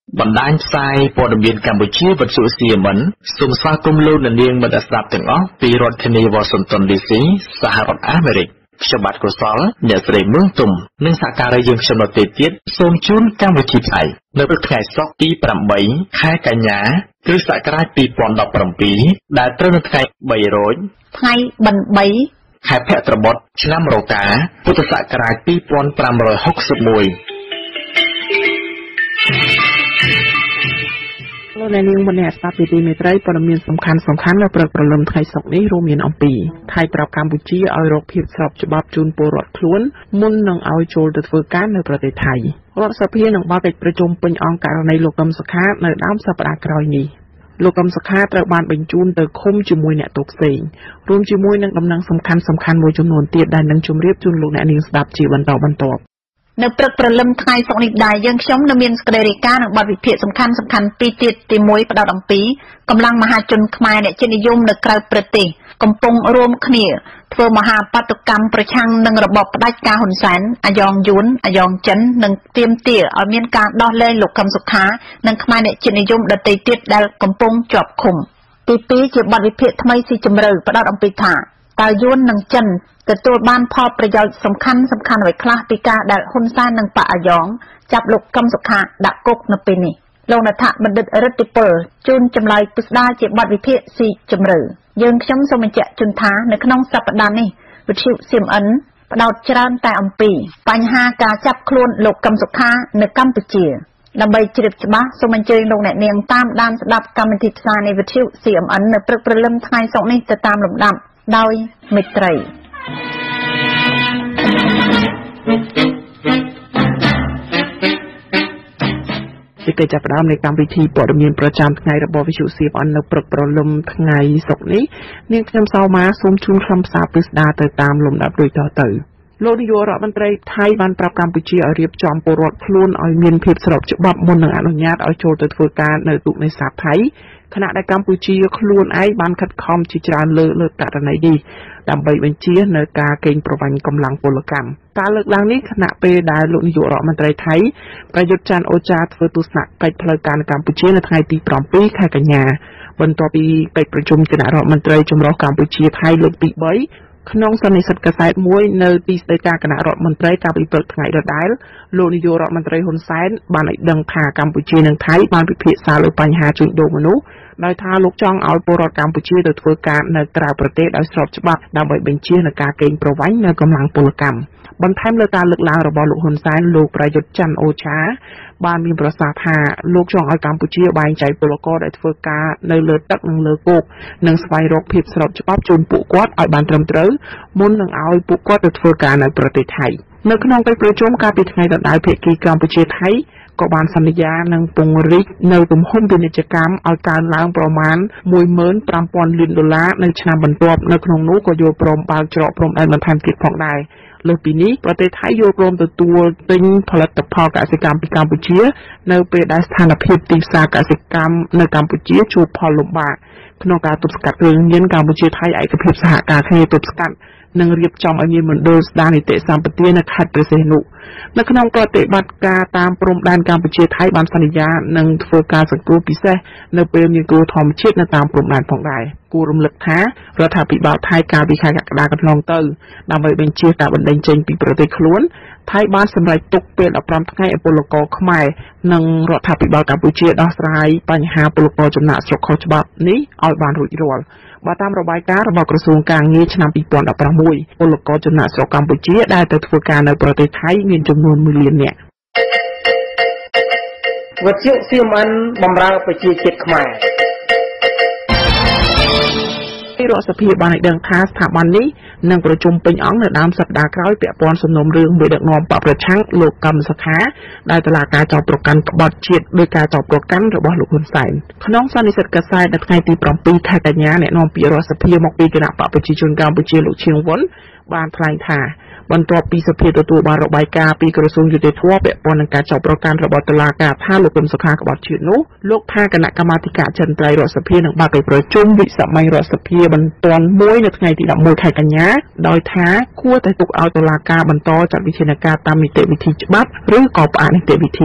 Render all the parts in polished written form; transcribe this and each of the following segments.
បណ្ដាញផ្សាយព័ត៌មានកម្ពុជាវិទ្យុ CMN សូមស្វាគមន៍លោកអ្នកនាងមិត្តស្ដាប់ទាំងអស់ពីរដ្ឋធានី Washington DC សហរដ្ឋអាមេរិកខ្ញុំបាទកុសលអ្នកស្រីមឿងទុំនិងសហការីយើងខ្ញុំនៅទីទៀតសូមជូនកម្មវិធីផ្សាយនៅព្រឹកថ្ងៃសុក្រទី8ខែកញ្ញាគ្រិស្តសករាជ2017ដែលត្រូវនៅថ្ងៃ3រោចថ្ងៃបិណ្ឌ3 ខែភទ្របទឆ្នាំរោកាពុទ្ធសករាជ2561 លោកអ្នកនាងមនៈស្ដាប់ពីទីមេត្រីព័ត៌មានសំខាន់នៅព្រឹកព្រលឹមថ្ងៃសុក្រនេះរួមមានអំពីថៃប្រាប់កម្ពុជាឲ្យរកភាពស្របច្បាប់ជូនពលរដ្ឋខ្លួនមុននឹងឲ្យចូលទៅធ្វើការនៅប្រទេសថៃរដ្ឋសភានឹងបើកកិច្ចប្រជុំពេញអង្គករណីលោកកឹមសុខានៅដើមសប្តាហ៍ក្រោយនេះលោកកឹមសុខាត្រូវបានបញ្ជូនទៅឃុំជាមួយអ្នកទោសផ្សេងរួមជាមួយនឹងដំណឹងសំខាន់មួយចំនួនទៀតដែលនឹងជម្រាបជូនលោកអ្នកនាងស្ដាប់ជាបន្តបន្ទាប់នៅព្រឹកព្រលឹមថ្ងៃសុក្រនេះដែរយើងខ្ញុំនៅមានសេចក្តីរាយការណ៍នឹងបទវិភាគសំខាន់ពីរទៀតទី1ផ្ដោតអំពីកម្លាំងមហាជនខ្មែរអ្នកជាតិនិយមនៅក្រៅប្រទេសកំពុងរួមគ្នាធ្វើមហាបាតុកម្មប្រឆាំងនឹងរបបផ្ដាច់ការហ៊ុនសែនអាយ៉ងយួនអាយ៉ងចិននិងទាមទារឲ្យមានការដោះលែងលោកកឹមសុខានិងខ្មែរអ្នកជាតិនិយមដទៃទៀតដែលកំពុងជាប់ឃុំទី2ជាបទវិភាគថ្មីស៊ីជម្រៅផ្ដោតអំពីថាតើយួននិងចិនទទួលបានផលប្រយោជន៍សំខាន់អ្វីខ្លះពីការដែលហ៊ុនសែននិងបកអាយ៉ងចាប់លោកកឹមសុខាដាក់គុកនៅពេលនេះលោកនាថបណ្ឌិតរិទ្ធិពលជូនចម្លើយពិស្ដារជាបទវិភាគស៊ីជម្រៅយើងខ្ញុំសូមបញ្ជាក់ជូនថានៅក្នុងសប្តាហ៍នេះវិទ្យុ CMN ផ្ដោតច្រើនតែអំពីបញ្ហាការចាប់ខ្លួនលោកកឹមសុខានៅកម្ពុជាដើម្បីជ្រាបច្បាស់សូមអញ្ជើញលោកអ្នកនាងតាមដានស្ដាប់កម្មវិធីផ្សាយនៃវិទ្យុ CMN នៅព្រឹកព្រលឹមថ្ងៃសុក្រនេះទៅតាមលំដាប់ដោយមេត្រីជាកិច្ចចាប់ផ្ដើមនៃកម្មវិធីព័ត៌មានប្រចាំថ្ងៃរបស់វិទ្យុ CMN នៅព្រឹកព្រលឹមថ្ងៃសុក្រនេះនាងខ្ញុំសៅម៉ាសូមជូនខ្លឹមសារពិស្ដារទៅតាមលំដាប់ដូចតទៅលោកនាយករដ្ឋមន្ត្រីថៃបានប្រាប់កម្ពុជាឲ្យរៀបចំពលរដ្ឋខ្លួនឲ្យមានភាពស្របច្បាប់មុននឹងអនុញ្ញាតឲ្យចូលទៅធ្វើការនៅទូកនេសាទថៃខណៈដែលកម្ពុជាខ្លួនឯងបានខិតខំជាច្រើនលើករណីនេះដើម្បីបញ្ជានៅការកេងប្រវ័ញ្ចកម្លាំងពលកម្មការលើកឡើងនេះខណៈពេលដែលលោកនាយករដ្ឋមន្ត្រីថៃប្រយុទ្ធច័ន្ទអូចាធ្វើទស្សនកិច្ចផ្លូវការនៅកម្ពុជានៅថ្ងៃទី7ខែកញ្ញាបន្ទាប់ពីកិច្ចប្រជុំគណៈរដ្ឋមន្ត្រីចម្រុះកម្ពុជាថៃលើកទី3ក្នុងសន្និសីទកាសែតមួយនៅទីស្តីការគណៈរដ្ឋមន្ត្រីកាលពីព្រឹកថ្ងៃដដែលលោកនាយករដ្ឋមន្ត្រីហ៊ុនសែនបានឲ្យដឹងថាកម្ពុជានិងថៃបានពិភាក្សាលើបញ្ហាជួញដូរមនុស្សដោយថាលោកចង់ឲ្យពលរដ្ឋកម្ពុជាទៅធ្វើការនៅក្រៅប្រទេសដោយស្របច្បាប់ដើម្បីបញ្ជានៅការកេងប្រវ័ញ្ចនៅកម្លាំងពលកម្មបន្ថែមលើការលើកឡើងរបស់លោកហ៊ុនសែនលោកប្រយុទ្ធច័ន្ទអូឆាបានមានប្រសាសន៍ថាលោកចង់ឲ្យកម្ពុជាបែងចែកពលករដែលធ្វើការនៅលើទឹកនិងលើគោកនិងស្វែងរកភាពស្របច្បាប់ជូនពួកគាត់ឲ្យបានត្រឹមត្រូវមុននឹងឲ្យពួកគាត់ទៅធ្វើការនៅប្រទេសថៃនៅក្នុងកិច្ចប្រជុំកាលពីថ្ងៃដដែលភាគីកម្ពុជាថៃក៏បានសន្យានឹងពង្រីកនៅទំហំពាណិជ្ជកម្មឲ្យកើនឡើងប្រមាណ $15,000 លាននៅឆ្នាំបន្ទាប់នៅក្នុងនោះក៏យល់ព្រមបើកច្រកព្រំដែនបន្ថែមទៀតផងដែរលើសពីនេះប្រទេសថៃយល់ព្រមទទួលទិញផលិតផលកសិកម្មពីកម្ពុជានៅពេលដែលស្ថានភាពទីផ្សារកសិកម្មនៅកម្ពុជាជួបផលលំបាកក្នុងការទប់ស្កាត់គ្រឿងញៀនកម្ពុជាថៃឯកភាពសហការគ្នាទប់ស្កាត់និងរៀបចំឲ្យមានមណ្ឌលស្ដារនីតិសម្បទានៅខេត្តព្រះសីហនុនៅក្នុងប្រតិបត្តិការតាមព្រំដែនកម្ពុជាថៃបានសន្យានឹងធ្វើការសង្គ្រោះពិសេសនៅពេលមានគ្រោះធម្មជាតិនៅតាមព្រំដែនផងដែរគួររំលឹកថារដ្ឋាភិបាលថៃកាលពីខែកក្កដាកន្លងទៅដើម្បីបញ្ជាការបណ្តេញចេញពីប្រទេសខ្លួនថៃបានសម្រេចទុកពេល15ថ្ងៃឲ្យពលករខ្មែរនិងរដ្ឋាភិបាលកម្ពុជាដោះស្រាយបញ្ហាពលករចំណាក់ស្រុកខុសច្បាប់នេះឲ្យបានរួចរាល់បើតាមរបាយការណ៍របស់ក្រសួងការងារឆ្នាំ2016ពលករចំណាក់ស្រុកកម្ពុជាដែលទៅធ្វើការនៅប្រទេសថៃមានចំនួន1 លាននាក់វិទ្យុ CMN បម្រើប្រជាជាតិខ្មែររដ្ឋសភាបានឲ្យដឹងថាស្ថាប័ននេះនឹងប្រជុំពេញអង្គនៅដើមសប្តាហ៍ក្រោយពាក់ព័ន្ធសំណុំរឿងមេដឹកនាំបកប្រឆាំងលោកកឹមសុខាដែលតុលាការចោទប្រកាន់ក្បត់ជាតិដោយការចោទប្រកាន់របស់លោកហ៊ុនសែនក្នុងសន្និសីទកាសែតនៅថ្ងៃទី7ខែកញ្ញាអ្នកនាំពាក្យរដ្ឋសភាមកពីគណៈបកប្រជាជនកម្ពុជាលោកឈៀងវុនបានថ្លែងថាបន្ទាប់ពីសភាទទួលបានរបាយការណ៍ពីក្រសួងយុតិធម៌ពាក់ព័ន្ធនឹងការចោទប្រកាន់របស់តុលាការថាលោកកឹមសុខាក្បត់ជាតិនោះលោកថាគណៈកម្មាធិការចិនត្រៃរដ្ឋសភានឹងបើកកិច្ចប្រជុំវិសម័យរដ្ឋសភាបន្ទាន់មួយនៅថ្ងៃទី11ខែកញ្ញាដោយថាគួរតែទុកឲ្យតុលាការបន្តចាត់វិធានការតាមនីតិវិធីច្បាប់ឬក៏ផ្អាកនីតិវិធី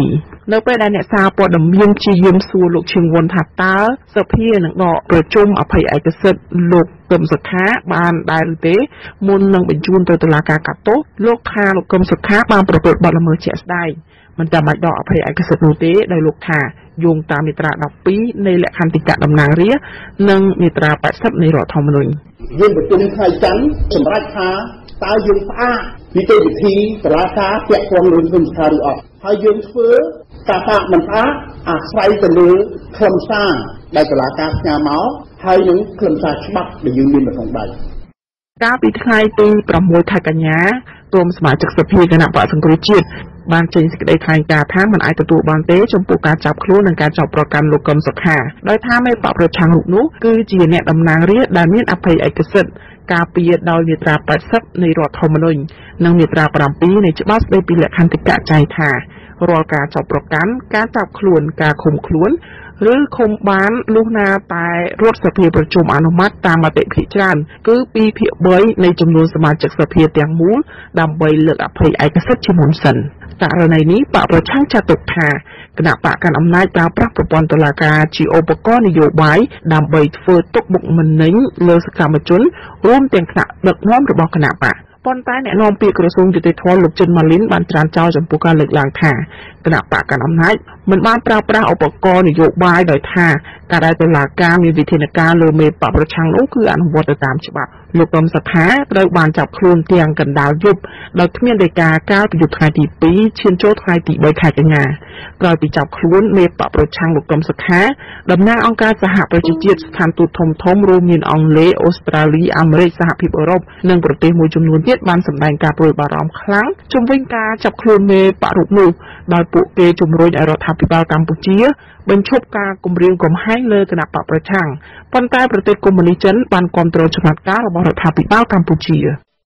នៅពេលដែលអ្នកសារព័ត៌មានជាយាមសួរលោកឈឹងវុនថាតើសភានឹងដកប្រជុំអភ័យឯកសិទ្ធិលោកកឹមសុខាបានដែរឬទេមុននឹងបញ្ជូនទៅតុលាការកាត់ទោសលោកថាលោកកឹមសុខាបានប្រព្រឹត្តបទល្មើសជាក់ស្ដែងមិនចាំបាច់ដកអភ័យឯកសិទ្ធិនោះទេដោយលោកថាយោងតាមមាត្រា12នៃលក្ខន្តិកៈតំណាងរាស្ត្រនិងមាត្រា80នៃរដ្ឋធម្មនុញ្ញយើងប្រជុំថ្ងៃច័ន្ទសម្រាប់ថាតើយើងផ្អាកនីតិវិធីតុលាការពាក់ព័ន្ធនឹងគុំសុខាឬអត់ហើយយើងធ្វើការផ្អាកមិនផ្អាកអាស្រ័យទៅលើខ្លឹមសារដែលតុលាការផ្ញើមកហើយនឹងខ្លឹមសារច្បាប់ដែលយើងមាននៅក្នុងដៃកាលពីថ្ងៃទី6ខែកញ្ញាក្រុមសមាជិកសភាគណៈបក្សសង្គ្រោះជាតិបានចេញសេចក្តីថ្លែងការណ៍ថាមិនអាចទទួលបានទេចំពោះការចាប់ខ្លួននិងការចោទប្រកាន់លោកកឹមសុខាដោយថាមេបកប្រឆាំងរូបនោះគឺជាអ្នកតំណាងរាស្ត្រដែលមានអភ័យឯកសិទ្ធិការពារដោយមាត្រា80នៃរដ្ឋធម្មនុញ្ញនិងមាត្រា7នៃច្បាប់ស្តីពីលក្ខន្តិកៈចែងថារាល់ការចោទប្រកាន់ការចាប់ខ្លួនការឃុំខ្លួនឬឃុំបានលុះណាតែរដ្ឋសភាប្រជុំអនុម័តតាមមតិភាគច្រើនគឺ2/3នៃចំនួនសមាជិកសភាទាំងមូលដើម្បីលើកអភ័យឯកសិទ្ធិជាមុនសិនករណីនេះបកប្រឆាំងចាត់ទុកថាគណៈបកកាន់អំណាចប្រើប្រាស់ប្រព័ន្ធតុលាការជាឧបករណ៍នយោបាយដើម្បីធ្វើទុកបុកម្នេញលើសកម្មជនរួមទាំងថ្នាក់ដឹកនាំរបស់គណៈបកប៉ុន្តែអ្នកនាំពាក្យក្រសួងយុតិធម៌លោកចិនម៉ាលីនបានច្រានចោលចំពោះការលើកឡើងថាគណៈបកកាន់អំណាចមិនបានប្រើប្រាស់ឧបករណ៍នយោបាយដោយថាការដែលតុលាការមានវិធានការលើមេបកប្រឆាំងនោះគឺអនុវត្តទៅតាមច្បាប់លោកកឹមសុខាត្រូវបានចាប់ខ្លួនទាំងកណ្ដាលយប់ដោយគ្មានដីកាកាលពីយប់ថ្ងៃទី2ឈានចូលថ្ងៃទី3ខែកញ្ញាក្រោយពីចាប់ខ្លួនមេបកប្រឆាំងលោកកឹមសុខាតំណាងអង្គការសហប្រជាជាតិស្ថានទូតធំៗរួមមានអង់គ្លេសអូស្ត្រាលីអាមេរិកសហភាពអឺរ៉ុបនិងប្រទេសមួយចំនួនទៀតបានសម្ដែងការព្រួយបារម្ភខ្លាំងជុំវិញការចាប់ខ្លួនមេបករូបនោះដោយពួកគេជំរុញឲ្យរដ្ឋាភិបាលកម្ពុជាបញ្ឈប់ការគំរាមកំហែងលើគណៈបកប្រឆាំងប៉ុន្តែប្រទេសកុម្មុយនីសចិនបានគាំទ្រចំណាត់ការរបស់រដ្ឋាភិបាលកម្ពុជា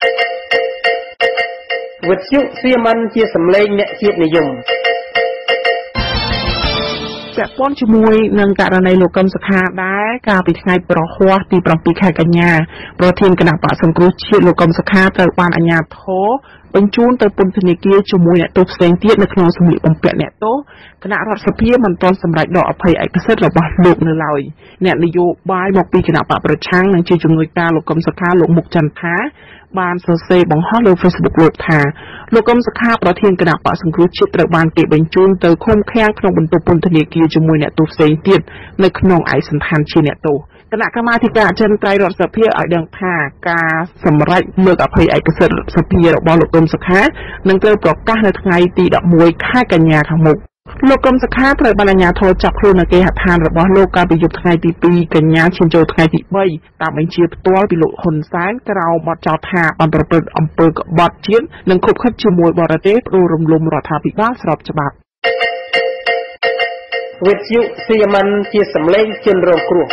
វិទ្យុសៀមជាសម្លេងអ្នកជាតិនិយមពាក់ព័ន្ធជាមួយនឹងករណីលោកកឹមសុខាដែរកាលពីថ្ងៃប្រហ័សទី7ខែកញ្ញាប្រធានគណៈបក្សសង្គ្រោះជាតិលោកកឹមសុខាត្រូវបានអាជ្ញាធរបញ្ជូនទៅពន្ធនាគារជាមួយអ្នកទោសផ្សេងទៀតនៅក្នុងសម្លៀកបំពាក់អ្នកទោសគណៈរដ្ឋសភាមិនទាន់សម្រេចដកអភ័យឯកសិទ្ធិរបស់លោកនៅឡើយអ្នកនយោបាយមកពីគណៈបកប្រឆាំងនិងជាជំនួយការលោកកឹមសុខាលោកមុកចន្ទថាបានសរសេរបង្ហោះលើ Facebook លោកថាលោកកឹមសុខាប្រធានគណៈបក្សសង្គ្រោះជាតិត្រូវបានគេបញ្ជូនទៅឃុំឃាំងក្នុងបន្ទប់ពន្ធនាគារជាមួយអ្នកទោសផ្សេងទៀតនៅក្នុងឯកសណ្ឋានជាអ្នកទោសគណៈកម្មាធិការអចិន្ត្រៃយ៍រដ្ឋសភាឲ្យដឹងថាការសម្រេចលើកអភ័យឯកសិទ្ធិសភារបស់លោកកឹមសុខានឹងត្រូវប្រកាសនៅថ្ងៃទី11ខែកញ្ញាខាងមុខលោកកឹមសុខាត្រូវបានអាជ្ញាធរចាប់ខ្លួននៅគេហដ្ឋានរបស់លោកកាលពីយប់ថ្ងៃទី2កញ្ញាឈានចូលថ្ងៃទី3តាមបញ្ជាផ្ទាល់ពីលោកហ៊ុនសែនក្រោមបទចោទថាបានប្រព្រឹត្តអំពើក្បត់ជាតិនិងខុបខិតជាមួយបរទេសផ្ដួលរំលំរដ្ឋាភិបាលស្របច្បាប់វិទ្យុសៀមជាសម្លេងជនរងគ្រោះ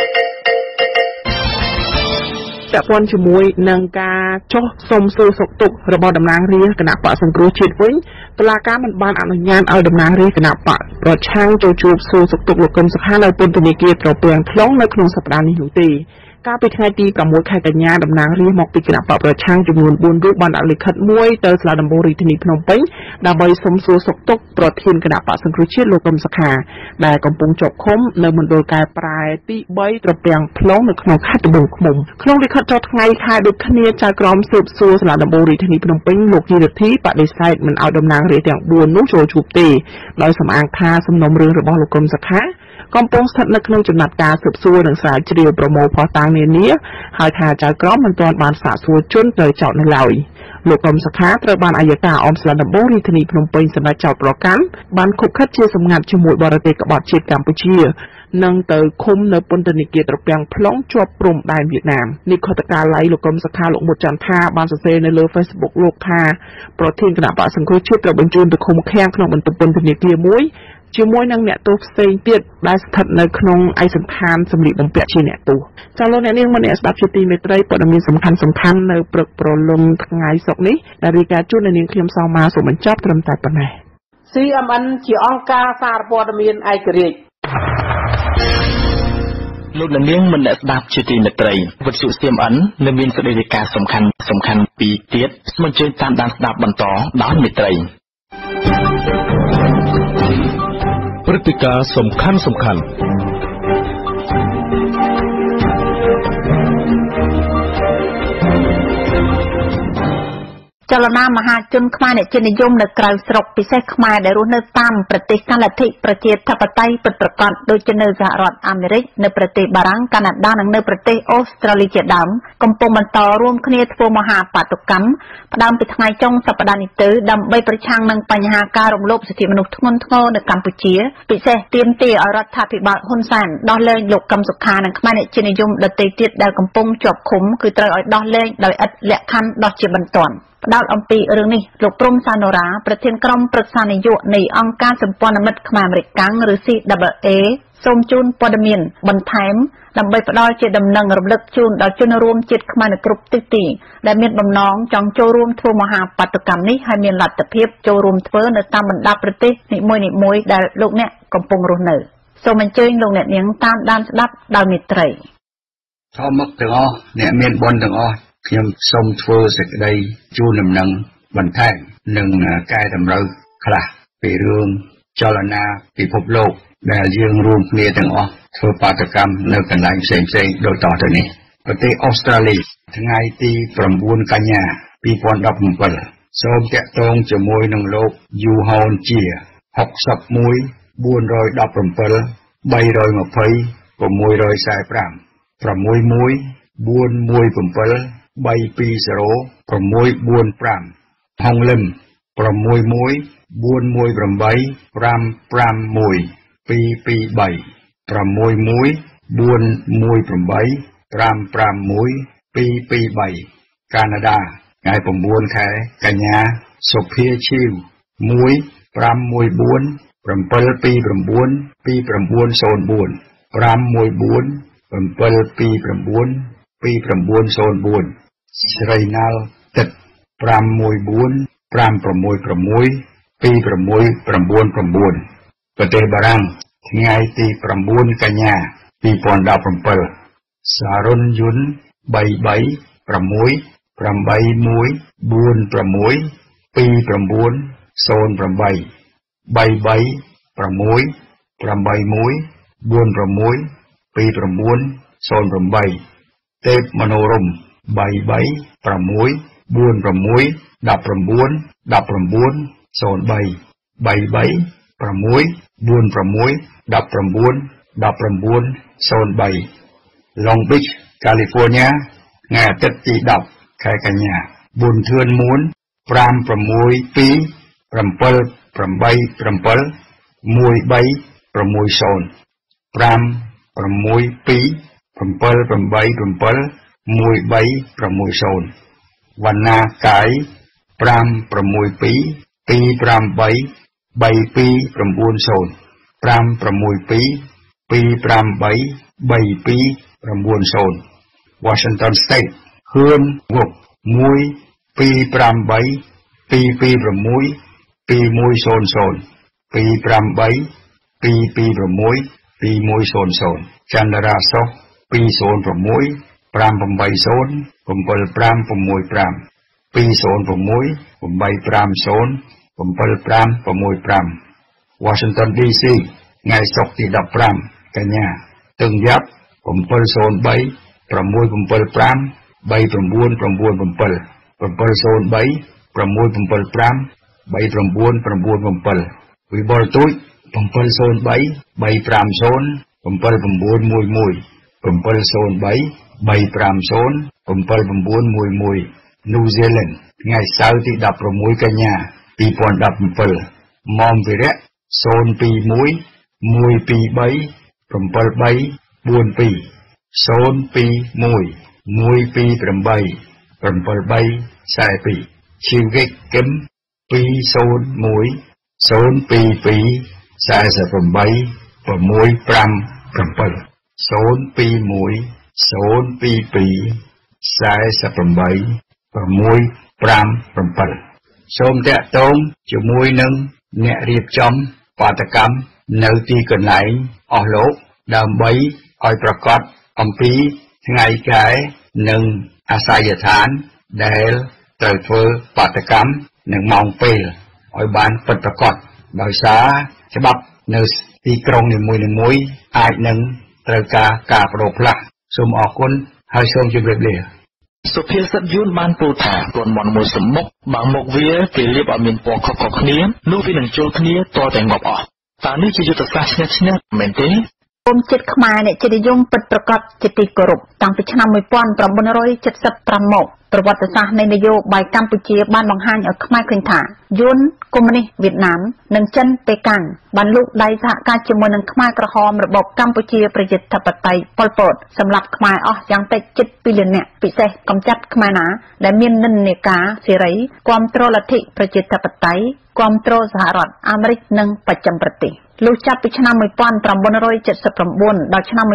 ពាក់ព័ន្ធជាមួយនឹងការចុះសុំសួរសុខទុក្ខរបស់តំណាងរាស្ត្រគណៈបក្សសង្គ្រោះជាតិវិញតុលាការមិនបានអនុញ្ញាតឲ្យតំណាងរាស្ត្រគណៈបកប្រឆាំងចូលជួបសួរសុខទុក្ខលោកកឹមសុខានៅពន្ធនាគារត្រពាំង ខ្លុងនៅក្នុងសប្តាហ៍នេះនោះទេកាលពីថ្ងៃទី6ខែកញ្ញាតំណាងរាស្ត្រមកពីគណៈបកប្រឆាំងចំនួន4រូបបានដាក់លិខិតមួយទៅសាលាដំបូងរាជធានីភ្នំពេញដើម្បីសុំសួរសុខទុក្ខប្រធានគណៈបកសង្គ្រោះជាតិលោកកឹមសុខាដែលកំពុងជាប់ឃុំនៅមណ្ឌលកែប្រែទី3ត្រពាំង ខ្លុងនៅក្នុងខេត្តត្បូងឃ្មុំក្នុងលិខិតចុះថ្ងៃខែដូចគ្នាចៅក្រមស៊ើបសួរសាលាដំបូងរាជធានីភ្នំពេញលោកជីរធីបដិសេធមិនឲ្យតំណាងរាស្ត្រទាំង4នោះចូលជួបទេដោយសំអាងថាសំណុំរឿងរបស់លោកកឹមសុខាកំពុងស្ថិតនៅក្នុងចំណាត់ការស៊ើបសួរនិងស្រាវជ្រាវប្រមូលភស្តុតាងនានាហើយថាចៅក្រមមិនទាន់បានសាកសួរជនត្រូវចោទនៅឡើយលោកកឹមសុខាត្រូវបានអัยការអមសាលាដំបូងរាជធានីភ្នំពេញសម្រាប់ចោទប្រកាន់បានខុបខិតជាសម្ងាត់ជាមួយបរទេសក្បត់ជាតិកម្ពុជានិងទៅឃុំនៅពន្ធនាគារត្រពាំង ផ្លុងជាប់ព្រំដែនវៀតណាមនេះខុទ្ទកាល័យលោកកឹមសុខាលោកមុតចន្ទថាបានសរសេរនៅលើ Facebook លោកថាប្រធានគណៈបក្សសង្គ្រោះជាតិត្រូវបញ្ជូនទៅឃុំឃាំងក្នុងបន្ទប់ពន្ធនាគារមួយជាមួយនឹងអ្នកទោសផ្សេងទៀតដែលស្ថិតនៅក្នុងឯកសណ្ឋានសម្លៀកបំពាក់ជាអ្នកទោសចាលោកអ្នកនាងអ្នកស្ដាប់ជាទីមេត្រីព័ត៌មានសំខាន់ៗនៅព្រឹកព្រលឹមថ្ងៃសុក្រនេះដែលរាយការណ៍ជូនអ្នកនាងខ្ញុំសោមាសូមបញ្ចប់ត្រឹមតែប៉ុណ្ណេះ CMN ជាអង្គការសារព័ត៌មានឯករាជ្យលោកនាងមិនអ្នកស្ដាប់ជាទីមេត្រីវិទ្យុ CMN នៅមានសេចក្តីរាយការណ៍សំខាន់ពីរទៀតសូមអញ្ជើញតាមដានស្ដាប់បន្តដោយមេត្រីព្រឹត្តិការណ៍សំខាន់ចលនាមហាជនខ្មែរអ្នកជានិយមនៅក្រៅស្រុកពិសេសខ្មែរដែលរស់នៅតាមប្រទេសកាលលទ្ធិប្រជាធិបតេយ្យពិតប្រាកដដូចជានៅសហរដ្ឋអាមេរិកនៅប្រទេសបារាំងកាណាដានិងនៅប្រទេសអូស្ត្រាលីជាដើមកំពុងបន្តរួមគ្នាធ្វើមហាបាតុកម្មផ្ដើមពីថ្ងៃចុងសប្តាហ៍នេះទៅដើម្បីប្រឆាំងនឹងបញ្ហាការរំលោភសិទ្ធិមនុស្សធ្ងន់ធ្ងរនៅកម្ពុជាពិសេសទាមទារឲ្យរដ្ឋាភិបាលហ៊ុនសែនដោះលែងលោកកឹមសុខានិងខ្មែរអ្នកជានិយមដទៃទៀតដែលកំពុងជាប់ឃុំគឺត្រូវឲ្យដោះលែងដោយឥតលក្ខខណ្ឌដោះជាបន្ទាន់ផ្ដោតអំពីរឿងនេះលោកព្រំសាណូរ៉ាប្រធានក្រុមប្រឹក្សានយោបាយនៃអង្គការសម្ព័ន្ធមិត្តខ្មែរអាមេរិកកាំងឬ CAA សូមជូនព័ត៌មានបន្ថែមដើម្បីផ្ដល់ជាដំណឹងរំលឹកជូនដល់ជនរួមជាតិខ្មែរនៅគ្រប់ទិសទីដែលមានបំណងចង់ចូលរួមធ្វើមហាបាតុកម្មនេះហើយមានលទ្ធភាពចូលរួមធ្វើនៅតាមបណ្ដាប្រទេសនីមួយៗដែលលោកអ្នកកំពុងរស់នៅសូមអញ្ជើញលោកអ្នកនាងតាមដានស្ដាប់ដោយមេត្រីធម្មទាំងអស់អ្នកមានបុណ្យទាំងអស់ខ្ញុំសូមធ្វើសេចក្តីជូនដំណឹងបន្ថែមនិងកែតម្រូវខ្លះពីរឿងចលនាពិភពលោកដែលយើងរួមគ្នាទាំងអស់ធ្វើបាតុកម្មនៅកន្លែងផ្សេងៗដូចតទៅនេះប្រទេសអូស្ត្រាលីថ្ងៃទី9កញ្ញា2017សូមតាក់ទងជាមួយនឹងលោកយូហុនជា61 417 320 645 61 417 320 645 ហុងលឹម61 418 551 223 61 418 551 223កាណាដាថ្ងៃ9ខែកញ្ញាសុភាឈីវ1 514 729 2904 514 729 2904ស្រីណាល់ទឹក514 566 2699ប្រទេសបារាំងថ្ងៃទី9កញ្ញា2017សារុនយុន33 6 81 46 2908 33 6 81 46 2908ទេពមនោរម្យ33 6 46 19 19 03 33 6 46 19 19 03 Long Beach California ថ្ងៃអាទិត្យទី10ខែកញ្ញាប៊ុនធឿនមួន562 787 1360 562 787 1360វណ្ណាកាយ562 258 3290 562 258 3290 Washington State ហ៊ឿនវុក1 258 226 2100 258 226 2100ចន្ទរាសុ206 580 7565 206 850 7565 Washington DC ថ្ងៃសុក្រទី15កញ្ញាទឹងយ៉ាប់703 675 3997 703 675 3997វិបុលទូច703 350 7911 703 350 7911 New Zealand ថ្ងៃសៅរ៍ទី16កញ្ញា2017ម៉ោងវិរៈ021 123 7342 021 128 7342ឈីវិកគឹម201 022 48 657 021 022 48 657សូមតាក់ទងជាមួយនឹងអ្នករៀបចំបាតុកម្មនៅទីកន្លែងអស់លោកដើម្បីឲ្យប្រកាសអំពីថ្ងៃខែនិងអាសយដ្ឋានដែលត្រូវធ្វើបាតុកម្មនិងម៉ោងពេលឲ្យបានពិតប្រាកដដោយសារច្បាប់នៅទីក្រុងនីមួយៗអាចនឹងត្រូវការប្រូផ្លាស់សូមអរគុណហើយសូមជម្រាបលាសុភាសិតយួនបានពោលថាកូនមន់មួយសំមុខបើមុខវាគេលាបឲ្យមានពណ៌ខុសៗគ្នានោះវានឹងចូលគ្នាតតែងាប់អស់តើនេះជាយុទ្ធសាស្ត្រឈ្នះមែនទេគុំចិត្តខ្មែរអ្នកជានិយមពិតប្រាកដជាទីគោរពតាំងពីឆ្នាំ1975មកប្រវត្តិសាស្ត្រនៃនយោបាយកម្ពុជាបានបង្ហាញឲ្យខ្មែរឃើញថាយួនកុម្មុយនីសវៀតណាមនិងចិនប៉េកាំងបានលូកដៃសហការជាមួយនឹងខ្មែរក្រហមរបបកម្ពុជាប្រជាធិបតេយ្យប៉ុលពតសម្រាប់ខ្មែរអស់យ៉ាងតិចជិត2លាននាក់ពិសេសកំចាត់ខ្មែរណាដែលមាននិន្នាការសេរីគាំទ្រលទ្ធិប្រជាធិបតេយ្យគាំទ្រសហរដ្ឋអាមេរិកនិងបច្ចឹមប្រទេសលុះចាប់ពីឆ្នាំ1979ដល់ឆ្នាំ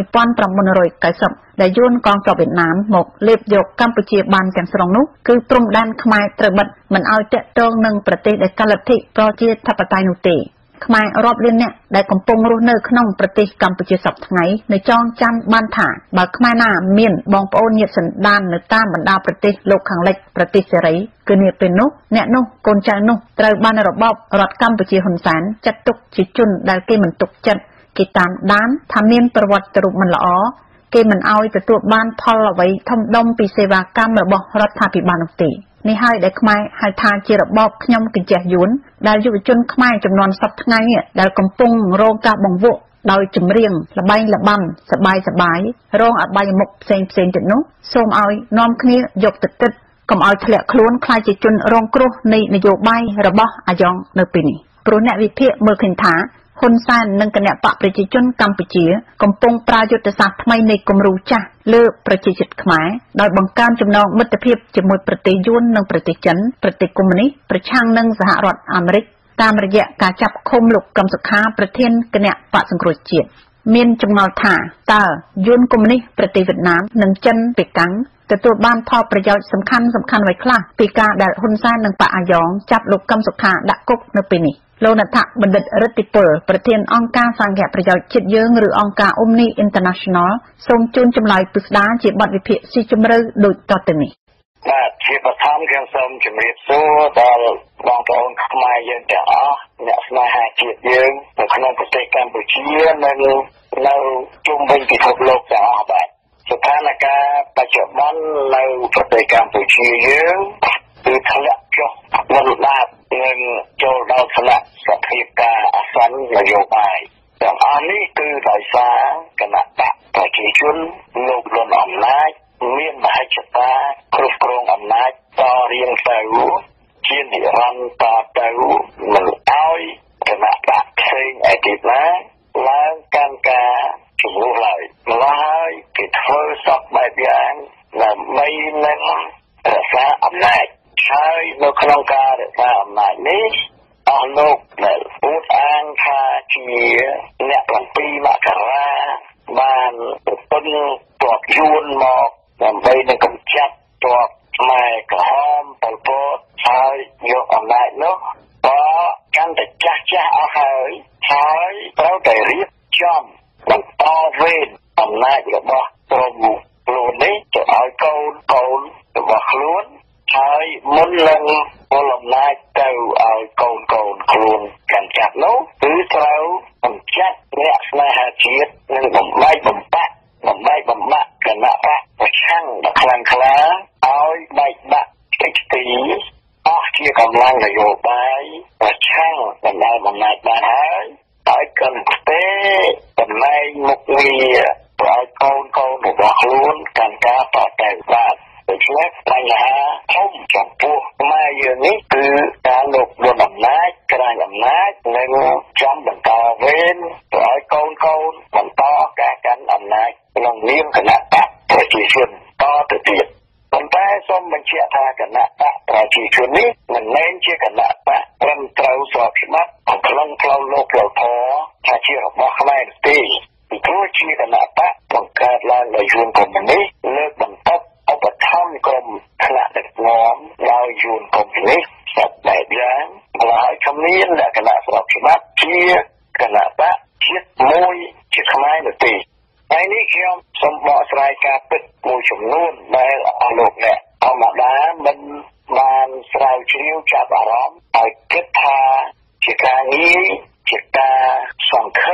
1990ដែលយួនកងទ័ពវៀតណាមមកលេបយកកម្ពុជាបានទាំងស្រុងនោះគឺព្រំដែនខ្មែរត្រូវបិទមិនឲ្យតាក់ទងនឹងប្រទេសដែលកលទ្ធិប្រជាធិបតេយ្យនោះទេខ្មែររាប់លានអ្នកដែលកំពុងរស់នៅក្នុងប្រទេសកម្ពុជាសពថ្ងៃនៅចងចាំបានថាបើខ្មែរណាមានបងប្អូនញាតិសន្តាននៅតាមបណ្ដាប្រទេសលោកខាងលិចប្រទេសសេរីគឺនាពេលនោះអ្នកនោះកូនចៅនោះត្រូវបានរបបរដ្ឋកម្ពុជាហ៊ុនសែនចាត់ទុកជាជនដែលគេមិនទុកចិត្តគេតាមដានថាមានប្រវត្តិរូបមិនល្អគេមិនអោយទទួលបានផលអ្វីធំដុំពីសេវាកម្មរបស់រដ្ឋាភិបាលនោះទេនេះហើយដែលខ្មែរហៅថាជារបបខ្ញុំកញ្ចេះយួនដែលយុវជនខ្មែរចំនួនសពថ្ងៃដែលកំពុងរងការបង្វក់ដោយចម្រៀងល្បែងល្បាំសបាយរងអបាយមុខផ្សេងទៀតនោះសូមឲ្យនាំគ្នាយកទៅគិតកុំឲ្យធ្លាក់ខ្លួនខ្លាចជាជនរងគ្រោះនៃនយោបាយរបស់អាយ៉ងនៅពេលនេះព្រោះអ្នកវិភាគមើលឃើញថាហ៊ុនសែននិងគណៈបកប្រជាជនកម្ពុជាកំពុងប្រើយុទ្ធសាស្ត្រថ្មីនៃគំរូចាស់លើប្រជាជាតិខ្មែរដោយបង្កើនចំណងមិត្តភាពជាមួយប្រទេសយួននិងប្រទេសចិនប្រទេសកុម្មុយនីសប្រឆាំងនឹងសហរដ្ឋអាមេរិកតាមរយៈការចាប់ឃុំលោកកឹមសុខាប្រធានគណៈបកសង្គ្រោះជាតិមានចម្ងល់ថាតើយួនកុម្មុយនីសប្រទេសវៀតណាមនិងចិនប៉េកាំងទទួលបានផលប្រយោជន៍សំខាន់អ្វីខ្លះពីការដែលហ៊ុនសែននិងបកអាយ៉ងចាប់លោកកឹមសុខាដាក់គុកនៅពេលនេះលោកណដ្ឋបណ្ឌិតរិទ្ធិពលប្រធានអង្គការសង្ឃប្រយោជន៍ជាតិយើងឬអង្គការ Omni International សូមជូនចម្លើយពិស្ដារជាបទវិភាគស៊ីជម្រៅដូចតទៅនេះបាទជាបឋមខ្ញុំសូមជម្រាបសួរដល់បងប្អូនខ្មែរយើងទាំងអស់អ្នកស្នេហាជាតិយើងនៅក្នុងប្រទេសកម្ពុជានិងនៅជុំវិញពិភពលោកទាំងអស់បាទស្ថានភាពបច្ចុប្បន្ននៅប្រទេសកម្ពុជាយើងគឺធ្លាក់ចុះលំដាប់និងចូលដល់ថ្នាក់សភាពការអាសន្ននយោបាយទាំងអស់នេះគឺដោយសារគណៈបកប្រជាជនលោកលន់អំណាចមានមហិច្ឆតាគ្រប់គ្រងអំណាចតរៀងទៅជានិរន្តរ៍ទៅមិនឲ្យគណៈបកផ្សេងឯទៀតណាឡើងកាន់ការជំនួសឡើយម្ល៉េះហើយគេធ្វើសពបែបយ៉ាងដើម្បីនឹងរក្សាអំណាចហើយនៅក្នុងការរក្សាអំណាចនេះអស់លោកដែលអួតអាងថាជាអ្នក7មករាបានប្រពន្ធទ័ពយួនមកដើម្បីនឹងកម្ចាត់ទ័ពខ្មែរក្រហមប៉ុលពតហើយយកអំណាចនោះក៏កាន់តែចាស់អស់ហើយត្រូវតែរៀបចំបន្តវេនអំណាចរបស់ក្រុមខ្លួននេះទៅឲ្យកូនរបស់ខ្លួនហើយមុននឹងពលអំណាចទៅឲ្យកូនខ្លួនកាន់ចាត់នោះគឺត្រូវបញ្ចាត់អ្នកស្នេហាជាតិនិងបំបាក់គណៈបកប្រឆាំងដ៏ខ្លាំងក្លាឲ្យបែកបាក់ទីអស់ជាកម្លាំងនយោបាយប្រឆាំងបណ្ដាលអំណាចបានហើយកាន់តែតំណែងមុខងារឲ្យកូនរបស់ខ្លួនកាន់ការបដិបត្តិដូច្នេះបញ្ហាធំចំពោះខ្មែរយើងនេះគឺការលោកលន់អំណាចក្រាញអំណាចនិងចំបន្តវេនឲ្យកូនបន្តការកាន់អំណាចក្នុងនាមគណៈបកប្រជាជនតទៅទៀតប៉ុន្តែសូមបញ្ជាក់ថាគណៈបកប្រជាជននេះមិនមែនជាគណៈបកត្រឹមត្រូវស្របច្បាប់ក្នុងផ្លូវលោកផ្លូវធម៌ថាជារបស់ខ្មែរទេពីព្រោះជាគណៈបកបង្កើតឡើងដោយយួនកុម្មុយនីសលើកបន្តឧបត្ថម្ភក្រុមថ្នាក់ដឹកនាំដោយយួនកុម្មុយនីសសពបែបយ៉ាងហើយគ្មានលក្ខណៈស្របច្បាប់ជាគណៈបកជាតិមួយជាខ្មែរនោះទេហើយនេះខ្ញុំសូមបកស្រាយការពិតមួយចំនួនដែលអស់លោកអ្នកធម្មតាមិនបានស្រាវជ្រាវចាប់អារម្មណ៍ហើយគិតថាជាការងារជាការសង្ឃឹម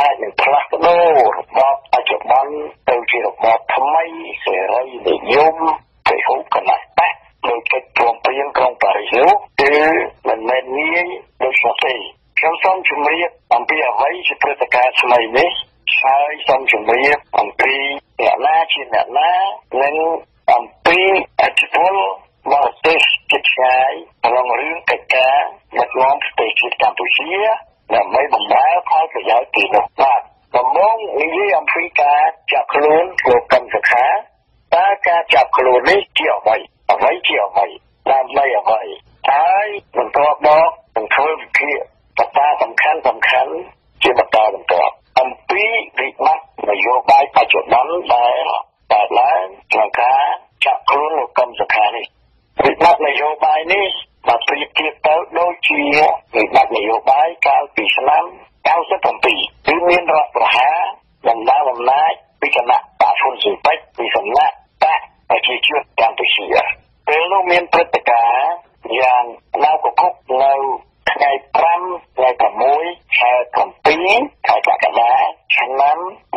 អាចនឹងផ្លាស់ប្ដូររបបបច្ចុប្បន្នទៅជារបបថ្មីសេរីនិយមទៅហូបគណៈបកដោយកិច្ចព្រមព្រៀងក្រុងប៉ារីសនោះគឺមិនមែនងាយដូចនោះទេខ្ញុំសូមជម្រាបអំពីអ្វីជាព្រឹត្តិការណ៍ថ្មីនេះហើយសូមជម្រាបអំពីអ្នកណាជាអ្នកណានិងអំពីអធិពលបរទេសជិតឆ្ងាយក្នុងរឿងកិច្ចការដឹកនាំប្រទេសជាតិកម្ពុជាដើម្បីបម្រើផលប្រយោជន៍ទីនោះបាទដំបូងនិយាយអំពីការចាប់ខ្លួនលោកកឹមសុខាតើការចាប់ខ្លួននេះជាអ្វីជាអ្វីដើម្បីអ្វីហើយបន្ទាប់មកនឹងធ្វើវិភាគកត្តាសំខាន់ជាបន្តបន្ទាប់អំពីវិបត្តិនយោបាយបច្ចុប្បន្នដែលកើតឡើងក្នុងការចាប់ខ្លួនលោកកឹមសុខានេះវិបត្តិនយោបាយនេះបើប្រៀបធៀបទៅដូចជាវិបត្តិនយោបាយកាលពីឆ្នាំ97គឺមានរដ្ឋប្រហារដណ្ដើមអំណាចពីគណៈបកហ៊ុនស៊ុនប៉ិចពីសំណាក់បកប្រជាជនកម្ពុជាពេលនោះមានព្រឹត្តិការណ៍យ៉ាងនៅកគុកនៅថ្ងៃ5ថ្ងៃ6ខែ7ខែកក្កដាឆ្នាំ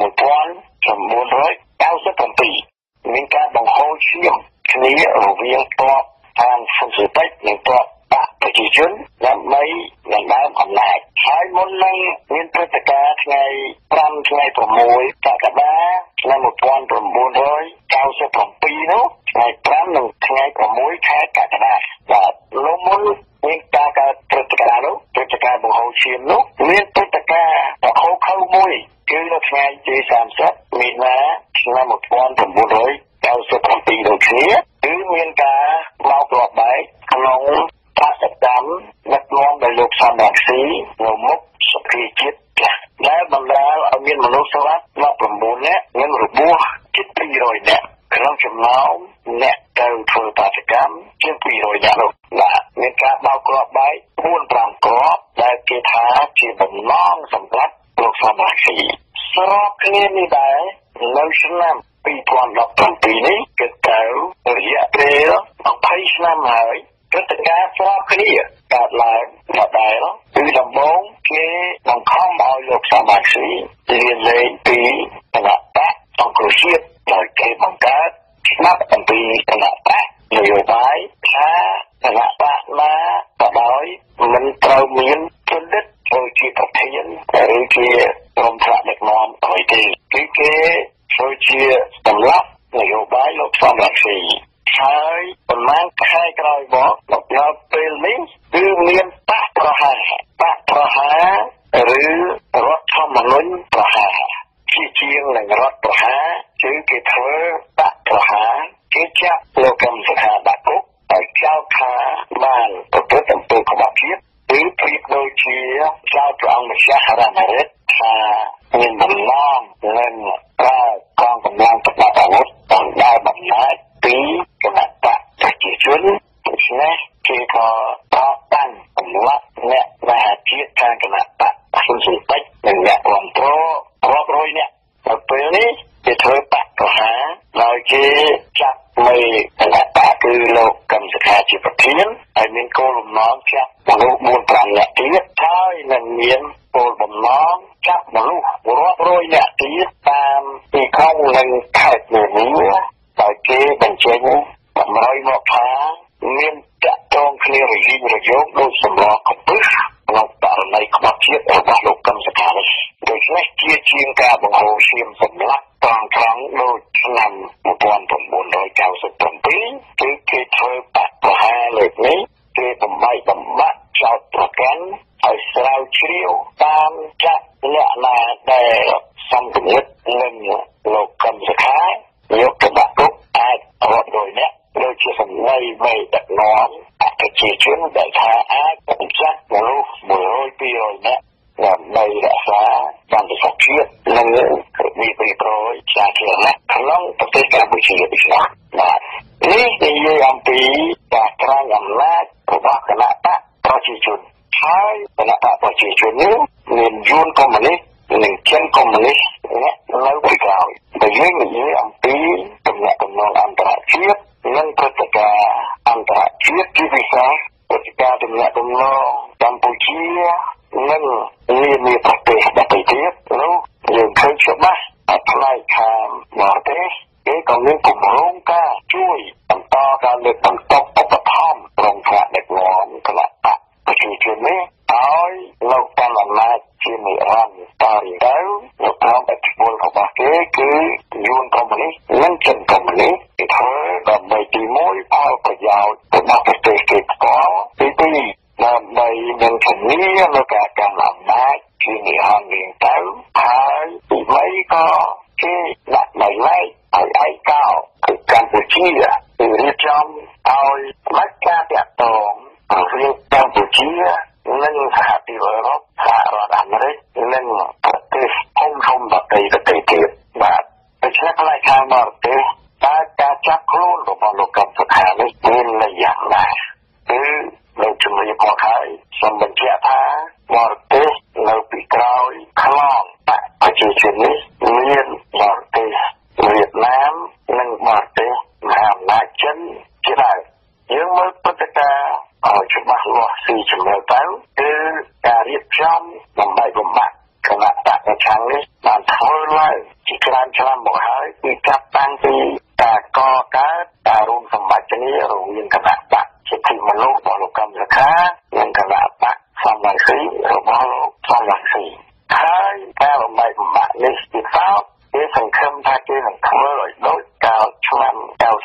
1997មានការបង្ហូរឈាមគ្នារវាងទ័ពខាងហ៊ុនស៊ុនប៉ិចនិងទ័ពបកប្រជាជនដើម្បីដណ្ដើមអំណាចហើយមុននឹងមានព្រឹត្តិការណ៍ថ្ងៃ5ថ្ងៃ6កក្កដាឆ្នាំ1997នោះថ្ងៃ5និងថ្ងៃ6ខែកក្កដាបាទលោកមុនមានការកើតព្រឹត្តិការណ៍នោះព្រឹត្តិការណ៍បង្ហូរឈាមនោះមានព្រឹត្តិការណ៍បង្ហូរខៅមួយគឺនៅថ្ងៃទី30មីនាឆ្នាំ1997ដូចគ្នាគឺមានការបោកគ្រាប់បែកក្នុងបាតកម្មដឹកនាំដោយលោកសំរងស៊ីនៅមុខសភាជាតិដែលបណ្ដាលឲ្យមានមនុស្សស្លាប់19នាក់និងរបួសជិត200នាក់ក្នុងចំណោមអ្នកទៅធ្វើបាតកម្មជាង200នាក់នោះបាទមានការបោកគ្រាប់បែក 4-5 គ្រាប់ដែលគេថាជាបំណងសម្រាប់លោកសំរងស៊ីស្របគ្នានេះដែរនៅឆ្នាំ2017នេះគឺទៅរយៈពេល20ឆ្នាំហើយព្រឹត្តិការណ៍ស្របគ្នាកើតឡើងដដែលគឺដំបូងគេបង្ខំឲ្យលោកសំរងស៊ីរៀនលេងពីគណៈបកអង្គរជាតិដោយគេបង្កើតច្បាប់អំពីគណៈបកនយោបាយថាគណៈបកណាក៏ដោយមិនត្រូវមានជនឌិតធ្វើជាប្រធានឬជាក្រុមថ្នាក់ដឹកនាំអ្វីទេគឺគេធ្វើជាសម្លាប់នយោបាយលោកសំរងស៊ីហើយប៉ុន្មានខែក្រោយមកនៅពេលនេះគឺមានបកប្រហារឬរដ្ឋធម្មនុញ្ញប្រហារជាងនឹងរដ្ឋប្រហារគឺគេធ្វើបកប្រហារគេចាប់លោកកឹមសុខាដាក់គុកហើយចោទថាបានប្រព្រឹត្តអំពើក្បត់ជាតិឬប្រៀបដូចជាចោទព្រះអង្គម្ចាស់រណរដ្ឋថាមានបំណងនឹងប្រើកងកម្លាំងប្រដាប់អាវុធបណ្ដាលបំណាច់ពីគណៈបកប្រជាជនដូច្នេះគេក៏តបតាំងសម្លាប់អ្នកមហាជាតិខាងគណៈបកហ៊ុនស៊ុនប៉ិចនិងអ្នកគ្រប់គ្រងរាប់រយអ្នកនៅពេលនេះគេធ្វើបកប្រហារដោយគេចាប់មេគណៈបកគឺលោកកឹមសុខាជាប្រធានហើយមានគោលបំណងចាប់មនុស្ស 4-5 នាក់ទៀតហើយនឹងមានគោលបំណងចាប់មនុស្សរាប់រយនាក់ទៀតតាមទីក្រុងនិងខេត្តនានាដោយគេបញ្ចេញតម្រុយមកថាមានតាក់ទងគ្នារយរយោងដោយសម្លកំពឹសក្នុងករណីក្បត់ជាតិរបស់លោកកឹមសុខានេះដូច្នេះជាការបង្ហូរឈាមសម្លាប់ត្រង់ដូចឆ្នាំ1997គឺគេធ្វើបកប្រហារលើកនេះគេបំបីបំបាក់ចោទប្រកាន់ឲ្យស្រាវជ្រាវតាមចាក់អ្នកណាដែលសំគំនិតនឹងលោកកឹមសុខាយកទៅដាក់គុកអាចរាប់រយនាក់ដូចជាសម្ដីមេដឹកនាំប្រជាជនដែលថាអាចបញ្ចាត់មនុស្ស 100-200 នាក់ដើម្បីរក្សាសន្តិសុខជាតិនិងវិប្រិយប្រយសាធារណៈក្នុងប្រទេសកម្ពុជាដូចនេះបាទនេះនិយាយអំពីការក្រាញអំណាចរបស់គណៈបកប្រជាជនហើយគណៈបកប្រជាជននេះមានយួនកុម្មុយនីសនិងចិនកុម្មុយនីសនៅពីក្រោយបើយើងនិយាយអំពីទំនាក់ទំនងអន្តរជាតិនិងព្រឹត្តិការណ៍អន្តរជាតិជាពិសេសព្រឹត្តិការណ៍ទំនាក់ទំនងកម្ពុជានិងនានាប្រទេសដទៃទៀតនោះច្បាស់ផ្នែកខាងបរទេសគេក៏មានគម្រោងការជួយបន្តការលើកបន្ទុកឧបត្ថម្ភក្រុមថ្នាក់ដឹកនាំគណៈបកប្រជាជននេះឲ្យលោកតាមអំណាចជានិរន្តរ៍តទៅលោកតាមអធិបុលរបស់គេគឺយួនកុម្មុយនីសនិងចិនកុម្មុយនីសគេធ្វើដើម្បីទី1ផលប្រយោជន៍របស់ប្រទេសគេផ្ទាល់ទី2ដើម្បីនឹងធានានៅការកាន់អំណាចជានិរន្តរ៍ទៅហើយទី3ក៏គេដាក់ដោយឡែកឲ្យឯកោគឺកម្ពុជាគឺរៀបចំឲ្យផ្ដាច់ការតាក់ទងរវាងកម្ពុជានិងសហភាពអឺរ៉ុបសហរដ្ឋអាមេរិកនិងប្រទេសធំដទៃទៀតបាទដូច្នេះផ្នែកខាងបរទេសតែការចាប់ខ្លួនរបស់លោកកឹមសុខានេះមានន័យយ៉ាងណាគឺលោកជំរាបមកហើយសូមបញ្ជាក់ថាបរទេសនៅពីក្រោយខ្នងបកប្រជាជននេះមានបរទេសវៀតណាមនិងបរទេសមហាអំណាចចិនជាដើមយើងមើលព្រឹត្តិការណ៍ឲ្យច្បាស់លាស់ស៊ីជម្រៅទៅគឺការរៀបចំដើម្បីបំបត្តិគណៈបកប្រឆាំងនេះបានធ្វើឡើងជាច្រើនឆ្នាំមកហើយគឺចាប់តាំងពីការកកើតការរួមសម្បត្តិគ្នារវាងគណៈបកសិទ្ធិមនុស្សរបស់លោកកឹមសុខានិងគណៈបកសំរងស៊ីរបស់លោកសំរងស៊ីហើយការបំបែកបំបាក់នេះគឺគេសង្ឃឹមថាគេនឹងធ្វើឲ្យដូចកាលឆ្នាំ